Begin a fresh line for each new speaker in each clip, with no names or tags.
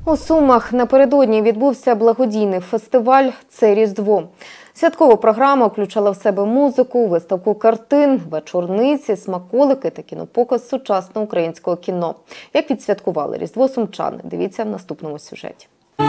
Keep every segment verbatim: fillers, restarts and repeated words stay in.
У Сумах напередодні відбувся благодійний фестиваль «Це Різдво». Святкова програма включала в себе музику, виставку картин, вечорниці, смаколики та кінопоказ сучасного українського кіно. Як відсвяткували Різдво сумчани, дивіться в наступному сюжеті.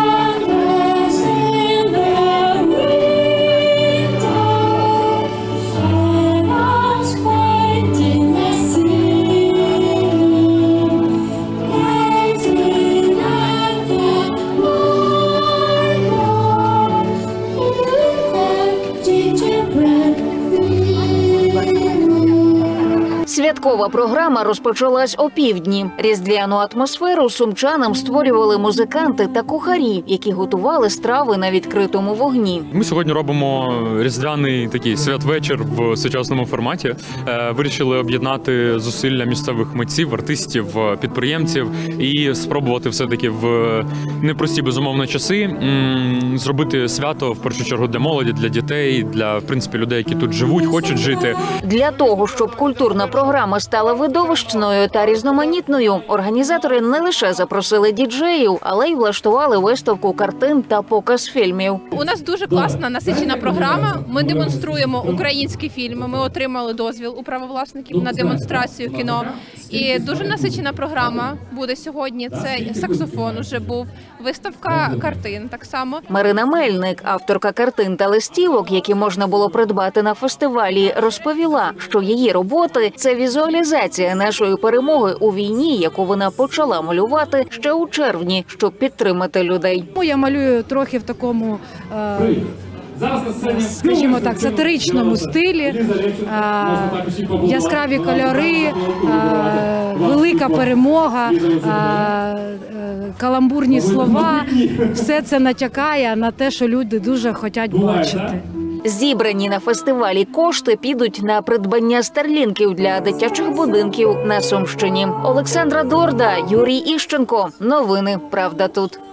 Святкова програма розпочалась опівдні. Різдвяну атмосферу сумчанам створювали музиканти та кухарі, які готували страви на відкритому вогні.
Ми сьогодні робимо різдвяний такий святвечір в сучасному форматі. Вирішили об'єднати зусилля місцевих митців, артистів, підприємців і спробувати все-таки в непрості, безумовно, часи зробити свято, в першу чергу, для молоді, для дітей, для, в принципі, людей, які тут живуть, хочуть жити.
Для того, щоб культурна програма стала видовищною та різноманітною, організатори не лише запросили діджеїв, але й влаштували виставку картин та показ фільмів.
У нас дуже класна, насичена програма. Ми демонструємо українські фільми. Ми отримали дозвіл у правовласників на демонстрацію кіно. І дуже насичена програма буде сьогодні. Це саксофон уже був, виставка картин так само.
Марина Мельник, авторка картин та листівок, які можна було придбати на фестивалі, розповіла, що її роботи – це візуалізація нашої перемоги у війні, яку вона почала малювати ще у червні, щоб підтримати людей.
Я малюю трохи в такому, скажімо так, сатиричному стилі, яскраві кольори, велика перемога, каламбурні слова. Все це натякає на те, що люди дуже хочуть бачити.
Зібрані на фестивалі кошти підуть на придбання старлінків для дитячих будинків на Сумщині. Олександра Дорда, Юрій Іщенко. Новини «Правда тут».